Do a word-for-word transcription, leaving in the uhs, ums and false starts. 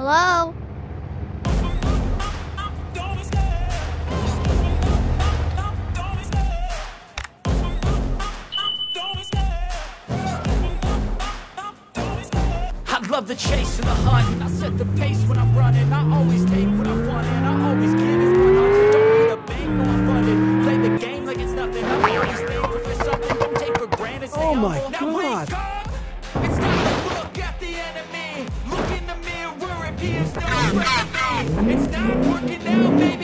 Hello? I love the chase and the hunt. I set the pace when I'm running. I always take what I want and I always give it one hundred. Don't need a bank, no I'm funded. Play the game like it's nothing. I'm always thankful for something. Don't take for granted. Oh my now God. wake up. It's time to look at the enemy. Look in the mirror if he is no enemy. It's not working out, maybe.